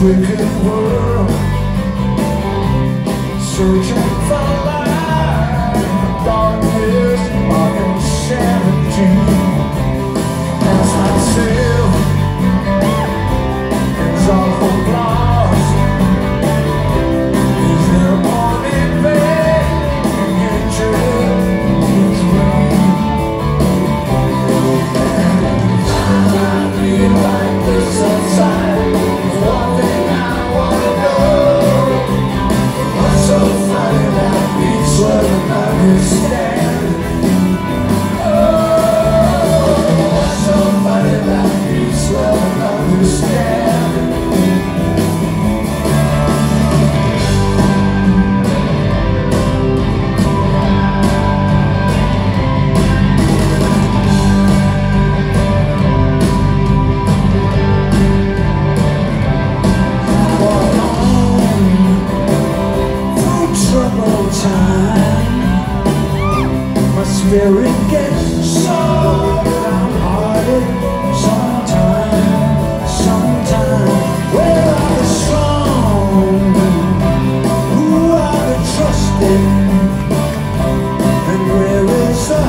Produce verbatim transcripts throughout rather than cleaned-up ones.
wicked world, searching for light, darkness, of insanity. As myself is awful lost, is there only pain and hatred is rain? And I feel like this inside. One thing I wanna know, what's so funny that we swear to understand? Oh, what's so funny that we swear to understand? Spirit gets so downhearted sometime, sometime. Where are the strong? Who are the trusted? And where is the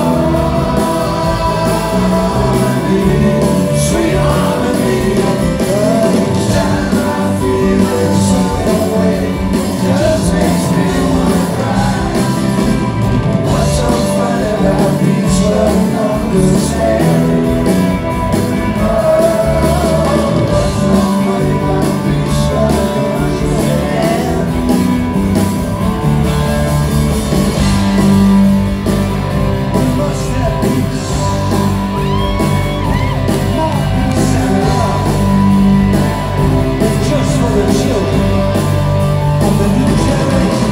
harmony? Sweet harmony. Each time I feel it some way, just makes me wanna cry. What's so funny about these words understand? Oh, what's so funny about these words understand? We must have peace, more peace and love. It's just for the children of the new generation.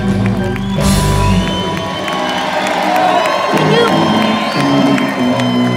Thank you.